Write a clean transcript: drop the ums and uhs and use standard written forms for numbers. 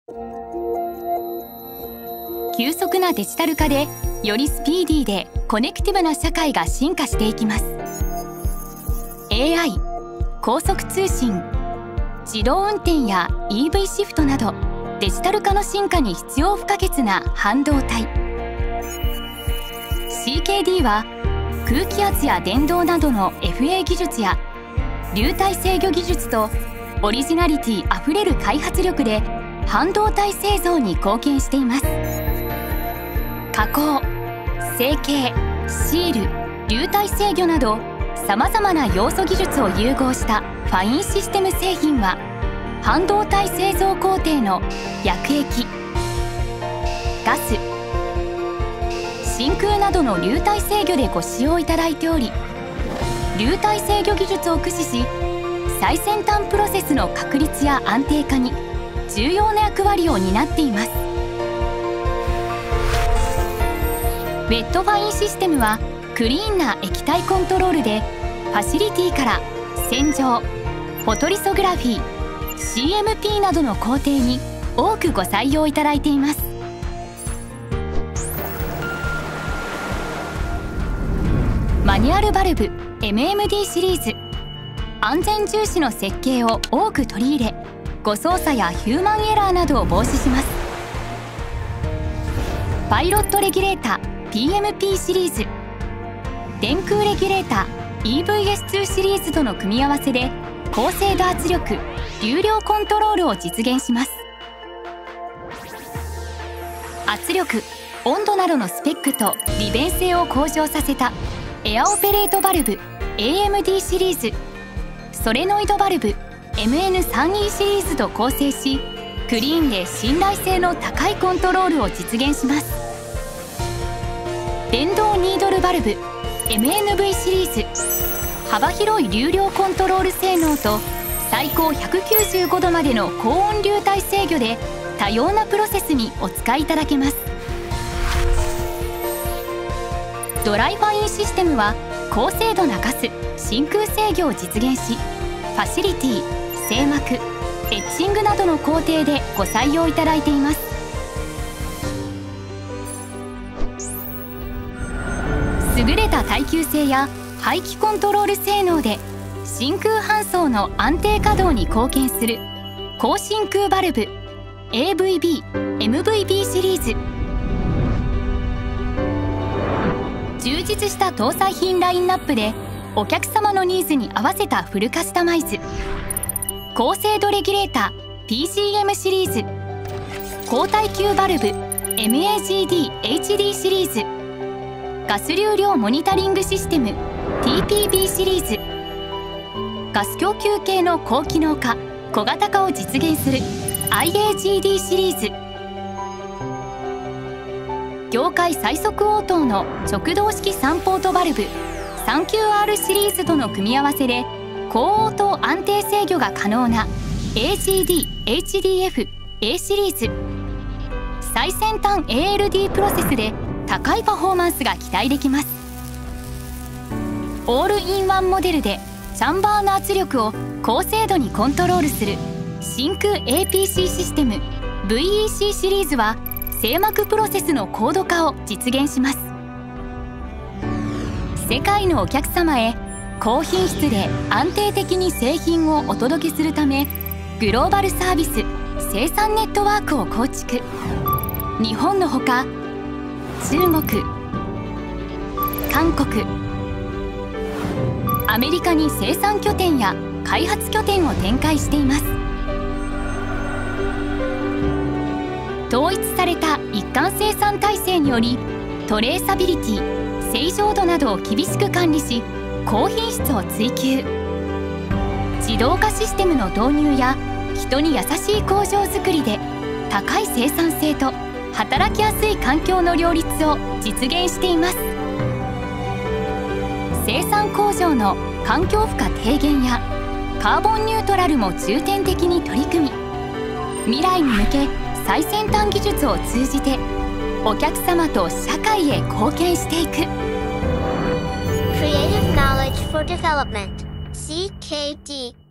急速なデジタル化でよりスピーディーでコネクティブな社会が進化していきます。 AI、高速通信、自動運転や EV シフトなどデジタル化の進化に必要不可欠な半導体。 CKD は空気圧や電動などの FA 技術や流体制御技術とオリジナリティあふれる開発力で半導体製造に貢献しています。加工、成形、シール、流体制御などさまざまな要素技術を融合したファインシステム製品は半導体製造工程の薬液、ガス、真空などの流体制御でご使用いただいており、流体制御技術を駆使し最先端プロセスの確立や安定化に重要な役割を担っています。ウェットファインシステムはクリーンな液体コントロールでファシリティから洗浄、フォトリソグラフィー、CMP などの工程に多くご採用いただいています。マニュアルバルブ MMD シリーズ、安全重視の設計を多く取り入れ誤操作やヒューマンエラーなどを防止します。パイロットレギュレーター PMP シリーズ、電空レギュレーター EVS2 シリーズとの組み合わせで高精度圧力、流量コントロールを実現します。圧力、温度などのスペックと利便性を向上させたエアオペレートバルブ AMD シリーズ、ソレノイドバルブ MN32 シリーズと構成し、クリーンで信頼性の高いコントロールを実現します。電動ニードルバルブ MNV シリーズ、幅広い流量コントロール性能と最高195度までの高温流体制御で多様なプロセスにお使いいただけます。ドライファインシステムは高精度なガス、真空制御を実現し、ファシリティ、成膜、エッチングなどの工程でご採用いただいています。優れた耐久性や排気コントロール性能で真空搬送の安定稼働に貢献する高真空バルブ AVB、MVB シリーズ、充実した搭載品ラインナップでお客様のニーズに合わせたフルカスタマイズ、高精度レギュレーター PCM シリーズ、高耐久バルブ MAGD-HD シリーズ、ガス流量モニタリングシステム TPB シリーズ、ガス供給系の高機能化、小型化を実現する IAGD シリーズ、業界最速応答の直動式3ポートバルブ 3QR シリーズとの組み合わせで高応答安定制御が可能な AGD-HDF-A シリーズ、最先端 ALD プロセスで高いパフォーマンスが期待できます。オールインワンモデルでチャンバーの圧力を高精度にコントロールする真空 APC システム VEC シリーズは成膜プロセスの高度化を実現します。世界のお客様へ高品質で安定的に製品をお届けするため、グローバルサービス生産ネットワークを構築。日本のほか中国、韓国、アメリカに生産拠点や開発拠点を展開しています。統一された一貫生産体制によりトレーサビリティ、正常度などを厳しく管理し、高品質を追求。自動化システムの導入や人に優しい工場づくりで高い生産性と働きやすい環境の両立を実現しています。生産工場の環境負荷低減やカーボンニュートラルも重点的に取り組み、未来に向け最先端技術を通じてお客様と社会へ貢献していく。 Creative Knowledge for Development CKD